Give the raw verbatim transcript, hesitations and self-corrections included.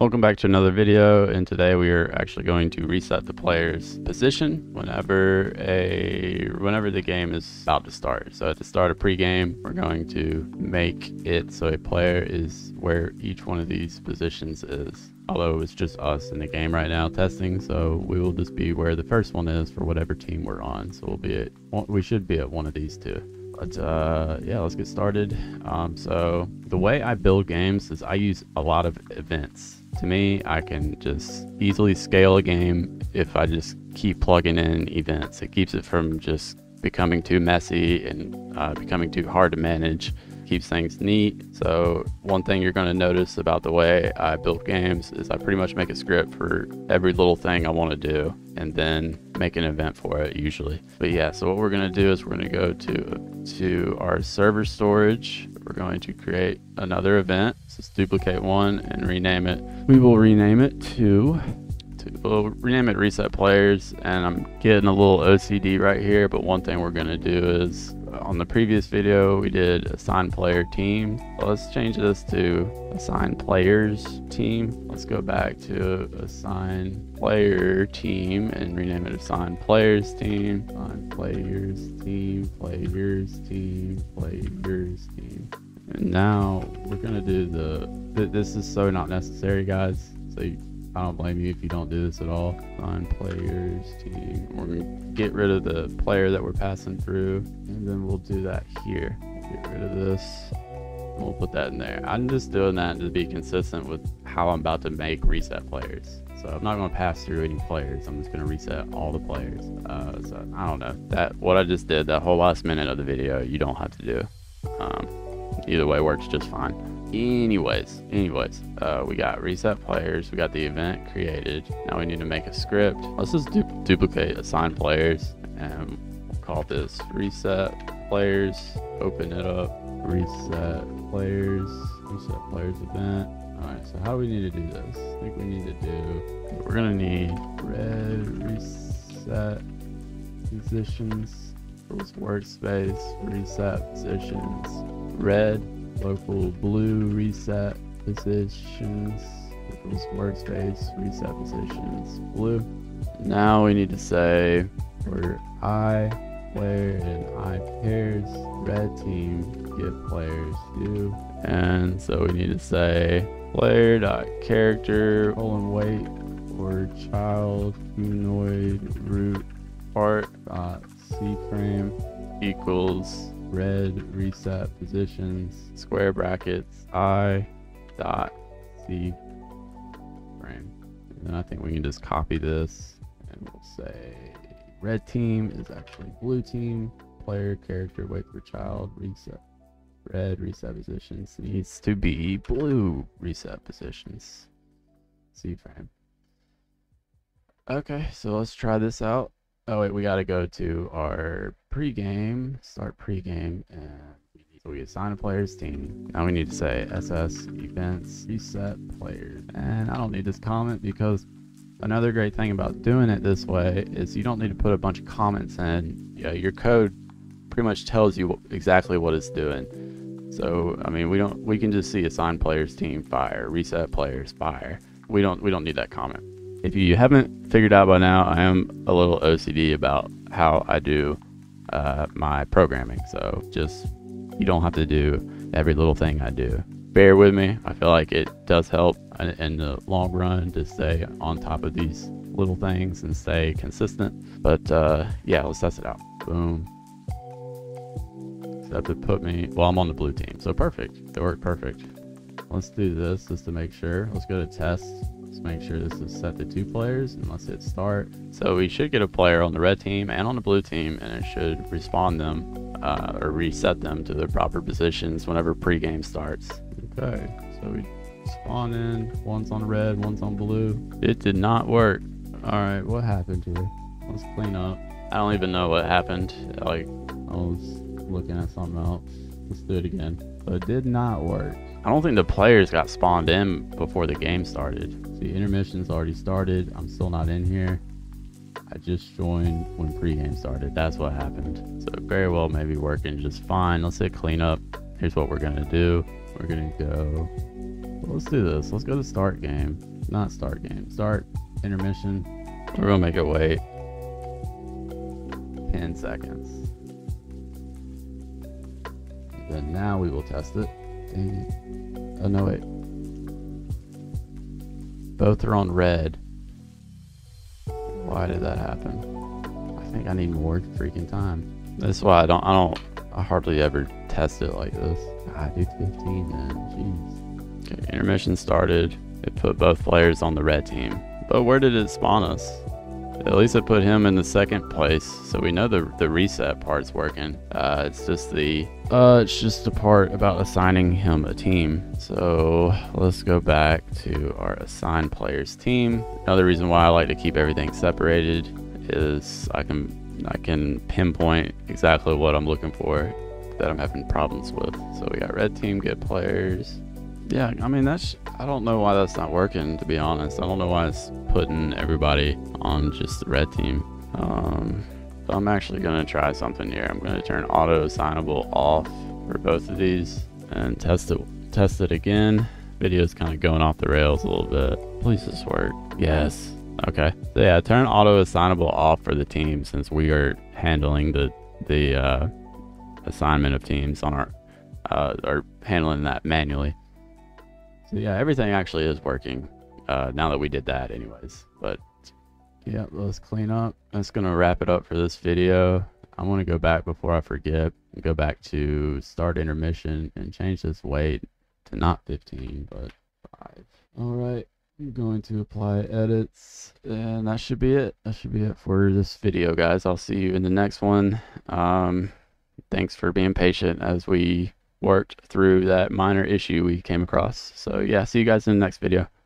Welcome back to another video, and today we are actually going to reset the player's position whenever a whenever the game is about to start. So at the start of pregame, we're going to make it so a player is where each one of these positions is. Although it's just us in the game right now testing, so we will just be where the first one is for whatever team we're on. So we'll be at we should be at one of these two. But uh, yeah, let's get started. Um, so the way I build games is I use a lot of events. To me, I can just easily scale a game if I just keep plugging in events. It keeps it from just becoming too messy and uh, becoming too hard to manage. Keeps things neat. So one thing you're going to notice about the way I build games is I pretty much make a script for every little thing I want to do and then make an event for it usually. But yeah, so what we're going to do is we're going to go to to our server storage. We're going to create another event. So let's duplicate one and rename it. We will rename it to to we'll rename it reset players, and I'm getting a little O C D right here, but one thing we're going to do is on the previous video we did assign player team. Well, let's change this to assign players team. Let's go back to assign player team and rename it assign players team. Assign players team, players team, players team. And now we're gonna do the th this is so not necessary, guys, so you, I don't blame you if you don't do this at all. Assign players team. We're gonna get rid of the player that we're passing through, and then we'll do that here. Get rid of this. And we'll put that in there. I'm just doing that to be consistent with how I'm about to make reset players. So I'm not going to pass through any players. I'm just going to reset all the players. Uh, so I don't know that what I just did, that whole last minute of the video, you don't have to do. Um, either way works just fine. Anyways, anyways, uh, we got reset players, we got the event created. Now we need to make a script. Let's just du duplicate assign players, and we'll call this reset players. Open it up, reset players, reset players event. All right, so how do we need to do this? I think we need to do, we're gonna need red reset positions, workspace, reset positions, red local blue reset positions, workspace reset positions blue. Now we need to say for I player and I pairs, red team give players do, and so we need to say player dot character colon weight or child humanoid root part dot c frame equals red reset positions square brackets I dot c frame. And then I think we can just copy this and we'll say red team is actually blue team, player character wait for child reset red reset positions needs to be blue reset positions c frame. Okay, so let's try this out. Oh wait, we got to go to our pregame, start pregame, and we, need, so we assign a player's team. Now we need to say S S events reset players. And I don't need this comment because another great thing about doing it this way is you don't need to put a bunch of comments in. Yeah, your code pretty much tells you exactly what it's doing. So I mean, we don't we can just see assign players team fire, reset players fire. We don't we don't need that comment. If you haven't figured out by now, I am a little O C D about how I do uh, my programming. So just, you don't have to do every little thing I do. Bear with me. I feel like it does help in, in the long run to stay on top of these little things and stay consistent. But uh, yeah, let's test it out. Boom. So that put me, well, I'm on the blue team. So perfect. It worked perfect. Let's do this just to make sure. Let's go to test. Let's make sure this is set to two players and let's hit start. So we should get a player on the red team and on the blue team, and it should respawn them uh, or reset them to their proper positions whenever pregame starts. Okay, so we spawn in, one's on red, one's on blue. It did not work. All right, what happened here? Let's clean up. I don't even know what happened. Like, I was looking at something else. Let's do it again. So it did not work. I don't think the players got spawned in before the game started. See, intermission's already started. I'm still not in here. I just joined when pregame started. That's what happened. So it very well may be working just fine. Let's hit cleanup. Here's what we're gonna do. We're gonna go Let's do this. Let's go to start game. Not start game. Start intermission. We're gonna make it wait ten seconds. Then now we will test it. And, oh no, wait. Both are on red. Why did that happen? I think I need more freaking time. That's why I don't, I don't, I hardly ever test it like this. I do fifteen then, jeez. Okay, intermission started. It put both players on the red team. But where did it spawn us? At least it put him in the second place, so we know the the reset part's working. Uh, it's just the uh, it's just the part about assigning him a team. So let's go back to our assigned players team. Another reason why I like to keep everything separated is I can I can pinpoint exactly what I'm looking for that I'm having problems with. So we got red team, get players. Yeah, I mean, that's, I don't know why that's not working, to be honest. I don't know why it's putting everybody on just the red team. Um, so I'm actually gonna try something here. I'm gonna turn auto assignable off for both of these and test it, test it again. Video's kind of going off the rails a little bit. Please this work. Yes. Okay. So yeah, turn auto assignable off for the team since we are handling the, the uh, assignment of teams on our, uh, or handling that manually. So yeah, everything actually is working uh, now that we did that anyways. But yeah, let's clean up. That's going to wrap it up for this video. I want to go back before I forget. Go back to start intermission and change this weight to not fifteen, but five. All right, I'm going to apply edits. And that should be it. That should be it for this video, guys. I'll see you in the next one. Um, thanks for being patient as we worked through that minor issue we came across. So yeah, see you guys in the next video.